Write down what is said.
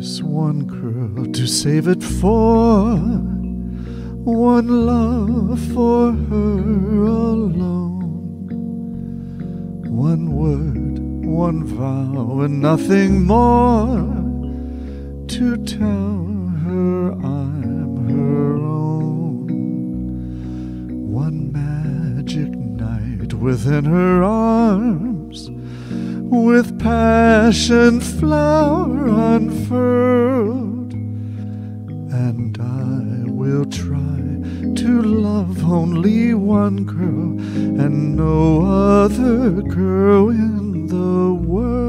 this one girl to save it for, one love for her alone, one word, one vow, and nothing more, to tell her I'm her own. One magic night within her arms, with passion flower unfurled, and I will try to love only one girl and no other girl in the world.